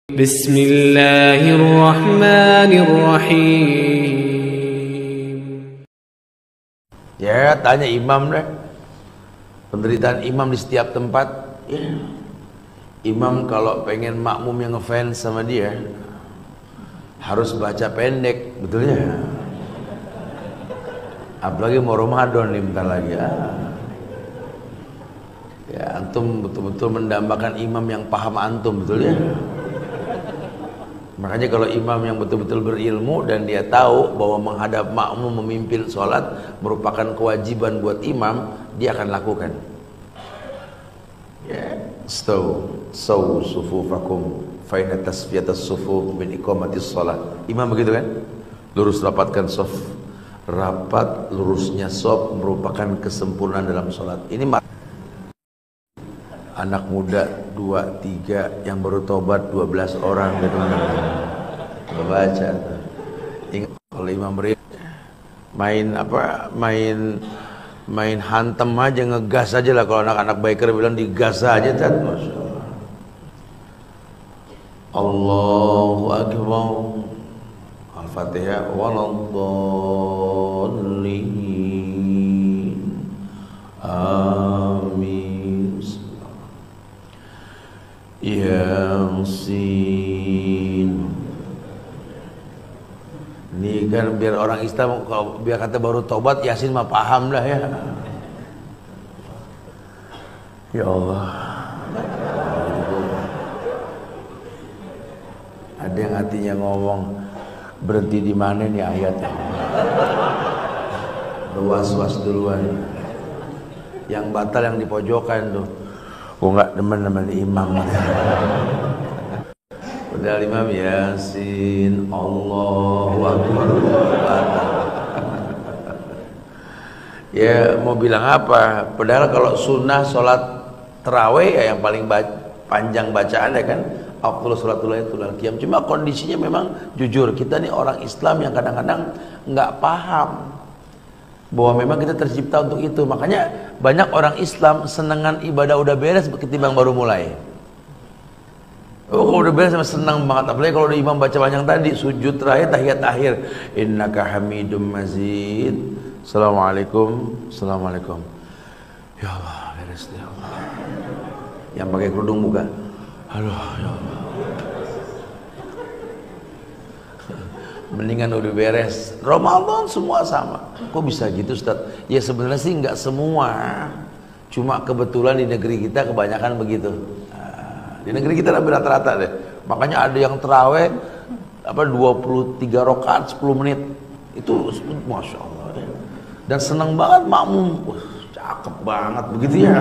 Bismillahirrahmanirrahim. Ya, tanya imam deh. Penderitaan imam di setiap tempat. Ya. Imam kalau pengen makmum yang ngefans sama dia harus baca pendek, betul ya? Apalagi mau Ramadan nih bentar lagi. Ya, antum betul-betul mendambakan imam yang paham antum, betul ya? Makanya kalau imam yang betul-betul berilmu dan dia tahu bahwa menghadap makmum memimpin sholat merupakan kewajiban buat imam, dia akan lakukan. Ya, staw sufufakum fa inna tasfiyatas sufuf min iqamatis sholat. Imam begitu kan? Lurus rapatkan shaf. Rapat lurusnya shaf merupakan kesempurnaan dalam sholat. Ini anak muda 2, 3 yang baru tobat 12 orang gitu baca. Ingat kalau imam main hantem aja, ngegas aja lah. Kalau anak-anak biker bilang digas aja, Masya Allah. Allahu Akbar. Al-Fatihah. Waladhdallin. Amin. Yasin. Ini kan biar orang Islam kalau biar kata baru tobat Yasin mah paham lah ya. Ya Allah. Ada yang hatinya ngomong berhenti di mana nih ayatnya? Was-was duluan. Yang batal yang di pojokan tuh. Gua nggak demen imam. Udah imam Yasin, Allahu Akbar. Ya mau bilang apa? Padahal kalau sunnah sholat terawih ya yang paling panjang bacaannya kan afdhalus sholatul qiyam. Cuma kondisinya memang jujur kita nih orang Islam yang kadang-kadang nggak paham bahwa memang kita tercipta untuk itu. Makanya banyak orang Islam senengan ibadah udah beres ketimbang baru mulai. Oh, kalau udah beres sama senang banget. Apalagi kalau udah imam baca panjang tadi, sujud terakhir, tahiyat akhir, innaka hamidum mazid. Assalamualaikum, assalamualaikum. Ya Allah, beres ya Allah. Yang pakai kerudung buka. Aduh, ya Allah. Mendingan udah beres Ramadan semua sama. Kok bisa gitu Ustaz? Ya sebenarnya sih nggak semua, cuma kebetulan di negeri kita kebanyakan begitu. Di negeri kita lebih rata-rata deh. Makanya ada yang terawih 23 rakaat 10 menit. Itu Masya Allah ya. Dan senang banget makmum. Cakep banget begitu ya.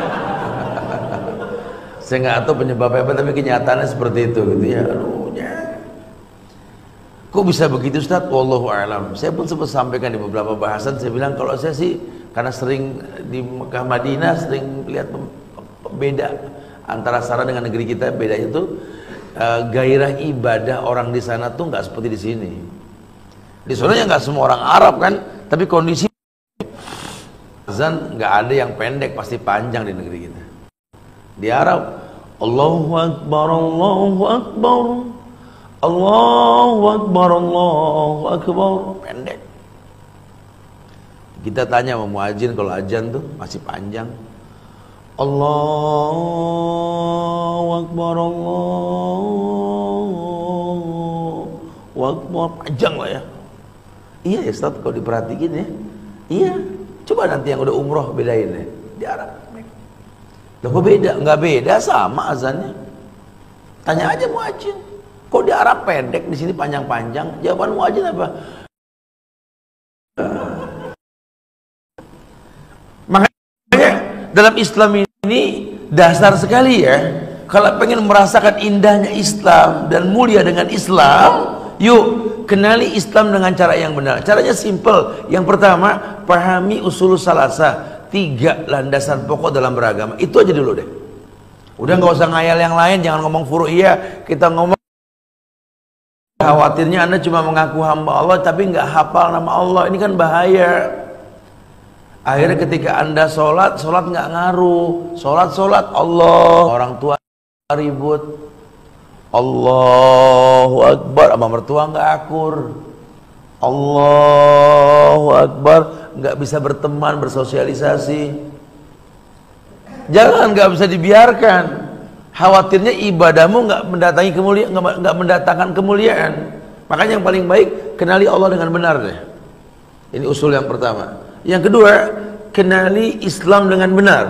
Saya nggak tahu penyebabnya apa, tapi kenyataannya seperti itu gitu ya. Aduh ya. Kok bisa begitu Ustaz? Wallahu a'lam. Saya pun sempat sampaikan di beberapa bahasan. Saya bilang kalau saya sih karena sering di Mekah Madinah sering lihat beda antara sana dengan negeri kita. Bedanya itu gairah ibadah orang di sana tuh nggak seperti di sini. Di sana ya nggak semua orang Arab kan, tapi kondisi azan nggak ada yang pendek, pasti panjang di negeri kita. Di Arab Allahu Akbar, Allahu Akbar, Allahu Akbar, Allahu Akbar, pendek. Kita tanya sama muadzin kalau azan tuh masih panjang. Allahu Akbar, Allahu Akbar, panjang lah ya. Iya ya Ustaz, kalau diperhatiin ya. Iya, coba nanti yang udah umroh bedain ya di Arab. Loh kok beda? Enggak beda, sama azannya. Tanya aja muadzin. Kok di Arab pendek, di sini panjang-panjang? Jawaban muadzin apa? Makanya dalam Islam ini dasar sekali ya. Kalau pengen merasakan indahnya Islam dan mulia dengan Islam, yuk kenali Islam dengan cara yang benar. Caranya simple. Yang pertama, pahami usul salasa, 3 landasan pokok dalam beragama. Itu aja dulu deh. Udah nggak usah ngayal yang lain, jangan ngomong furu'iyah. Kita ngomong khawatirnya Anda cuma mengaku hamba Allah tapi nggak hafal nama Allah. Ini kan bahaya. Akhirnya ketika Anda sholat nggak ngaruh. Sholat Allah, orang tua ribut, Allahu Akbar, sama mertua nggak akur. Allahu Akbar, nggak bisa berteman, bersosialisasi. Jangan, nggak bisa dibiarkan. Khawatirnya ibadahmu nggak mendatangi kemuliaan, nggak mendatangkan kemuliaan. Makanya yang paling baik kenali Allah dengan benar deh. Ini usul yang pertama. Yang kedua, kenali Islam dengan benar.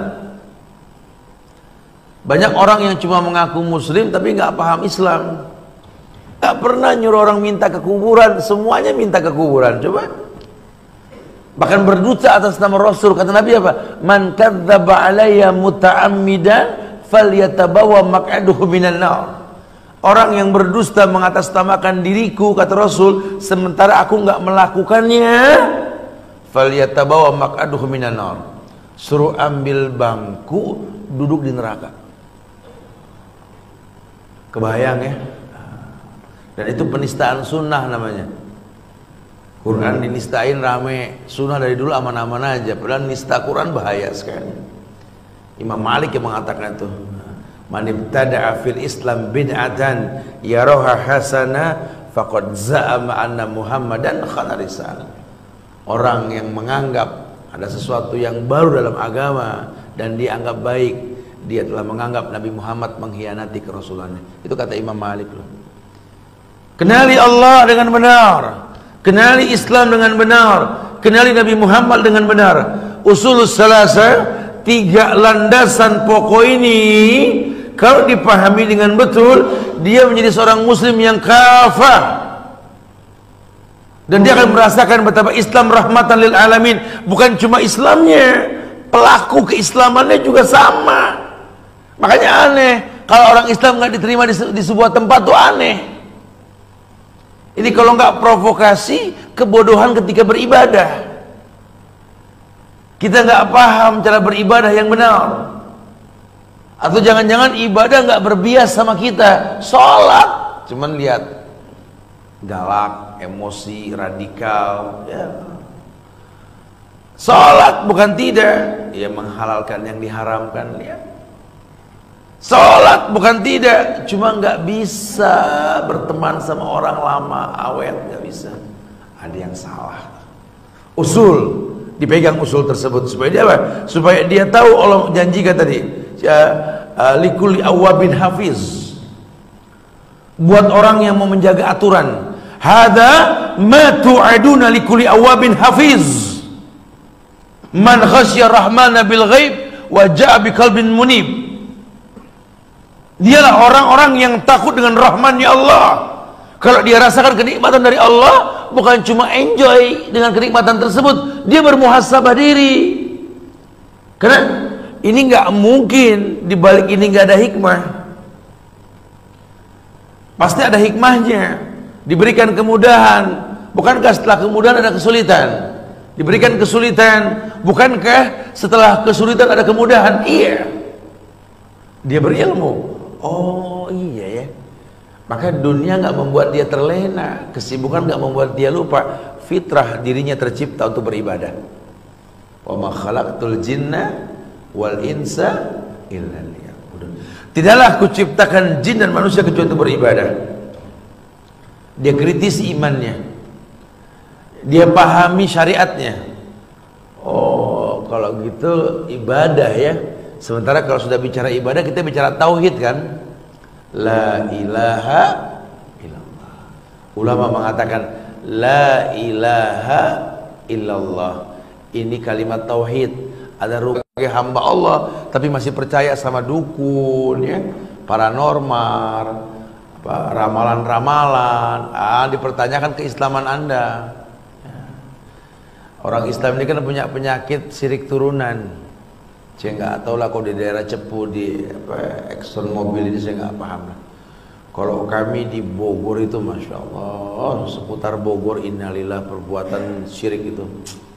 Banyak orang yang cuma mengaku muslim tapi nggak paham Islam. Nggak pernah nyuruh orang minta ke kuburan, semuanya minta ke kuburan. Coba. Bahkan berdusta atas nama Rasul. Kata Nabi apa? Man kadzdzaba alayya muta'ammidan falyatabawa maq'adahu minan nar. Orang yang berdusta mengatasnamakan diriku, kata Rasul, sementara aku nggak melakukannya, falyatabawa maq'adahu minan nar. Suruh ambil bangku, duduk di neraka. Kebayang ya? Dan itu penistaan sunnah namanya. Quran dinistain rame, sunnah dari dulu aman-aman aja. Padahal nista Quran bahaya sekali. Imam Malik yang mengatakan itu, man ibtada'a fil Islam bid'atan yaraha hasana faqad za'ama anna Muhammadan khana risalah. Orang yang menganggap ada sesuatu yang baru dalam agama dan dianggap baik, dia telah menganggap Nabi Muhammad mengkhianati kerasulannya. Itu kata Imam Malik loh. Kenali Allah dengan benar, kenali Islam dengan benar, kenali Nabi Muhammad dengan benar. Usulus salasa, 3 landasan pokok ini kalau dipahami dengan betul, dia menjadi seorang muslim yang kafah. Dan dia akan merasakan betapa Islam rahmatan lil alamin. Bukan cuma Islamnya, pelaku keislamannya juga sama. Makanya aneh kalau orang Islam nggak diterima di sebuah tempat tuh aneh. Ini kalau nggak provokasi, kebodohan ketika beribadah. Kita nggak paham cara beribadah yang benar. Atau jangan-jangan ibadah nggak berbias sama kita. Sholat cuman lihat galak, emosi, radikal ya. Sholat bukan tidak, ya menghalalkan yang diharamkan ya. Sholat bukan tidak, cuma nggak bisa berteman sama orang lama, awet, nggak bisa. Ada yang salah. Usul, dipegang usul tersebut supaya dia apa? Supaya dia tahu Allah janjikan tadi, likulli awwabin hafiz. Buat orang yang mau menjaga aturan. Hada ma tu'aduna likulli awwabin hafiz. Man khasya rahmana bil ghaib wa ja'a biqalbin munib. Dialah orang-orang yang takut dengan rahman-Nya Allah. Kalau dia rasakan kenikmatan dari Allah, bukan cuma enjoy dengan kenikmatan tersebut, dia bermuhasabah diri. Karena ini nggak mungkin di balik ini nggak ada hikmah. Pasti ada hikmahnya. Diberikan kemudahan, bukankah setelah kemudahan ada kesulitan? Diberikan kesulitan, bukankah setelah kesulitan ada kemudahan? Iya. Dia berilmu. Oh iya ya. Maka dunia nggak membuat dia terlena, kesibukan nggak membuat dia lupa. Fitrah dirinya tercipta untuk beribadah. Wa ma khalaqtul jinna wal insa illa liya'budun. Tidaklah kuciptakan jin dan manusia kecuali untuk beribadah. Dia kritisi imannya, dia pahami syariatnya. Oh kalau gitu ibadah ya. Sementara kalau sudah bicara ibadah, kita bicara tauhid kan. La ilaha illallah. Ulama mengatakan la ilaha illallah. Ini kalimat tauhid. Ada rukun hamba Allah tapi masih percaya sama dukun ya, paranormal, ramalan-ramalan. Dipertanyakan keislaman Anda. Orang Islam ini kan punya penyakit sirik turunan. Saya nggak tahu lah kalau di daerah Cepu di Exxon Mobil ini saya nggak paham lah. Kalau kami di Bogor itu masya Allah seputar Bogor innalillah perbuatan syirik itu.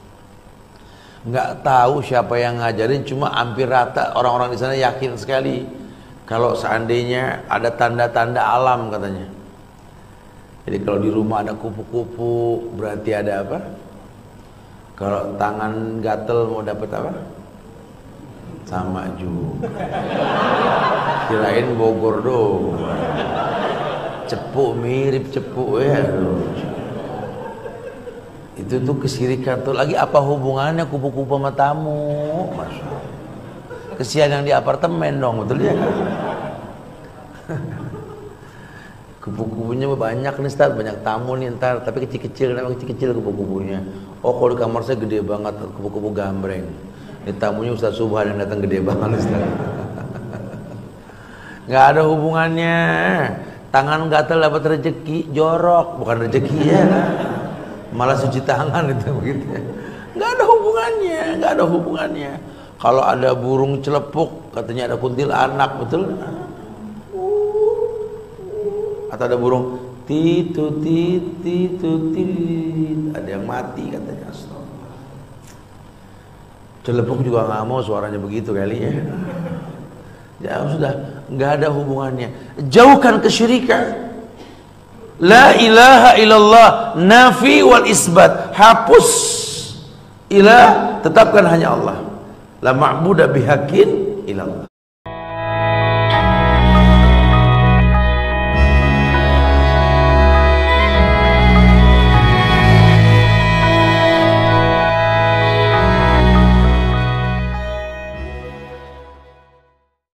Nggak tahu siapa yang ngajarin, cuma hampir rata orang-orang di sana yakin sekali kalau seandainya ada tanda-tanda alam katanya. Jadi kalau di rumah ada kupu-kupu berarti ada apa? Kalau tangan gatel mau dapat apa? Sama juga. Kirain Bogor doang. Cepu mirip cepu ya. Itu tuh kesyirikan tuh. Lagi apa hubungannya kupu-kupu sama tamu? Masya Allah. Kesian yang di apartemen dong, betul ya? Kupu-kupunya banyak nih Ustaz, banyak tamu nih ntar, tapi kecil-kecil, kenapa kecil-kecil kupu-kupunya? Oh kalau di kamar saya gede banget, kupu-kupu gambreng. Ini tamunya Ustaz Subhan yang datang gede banget Ustaz. Nggak ada hubungannya. Tangan gatal dapat rezeki, jorok, bukan rezeki ya. Malah suci tangan itu begitu ya. Nggak ada hubungannya, nggak ada hubungannya. Kalau ada burung celepuk, katanya ada kuntilanak, betul? Atau ada burung titu titu tit, ada yang mati katanya. Astagfirullah. Celepuk juga nggak mau suaranya begitu kali ya. Ya sudah, nggak ada hubungannya. Jauhkan kesyirikan. La ilaha illallah, nafi wal isbat, hapus ilah, tetapkan hanya Allah. La ma'budu bihaqqin illallah.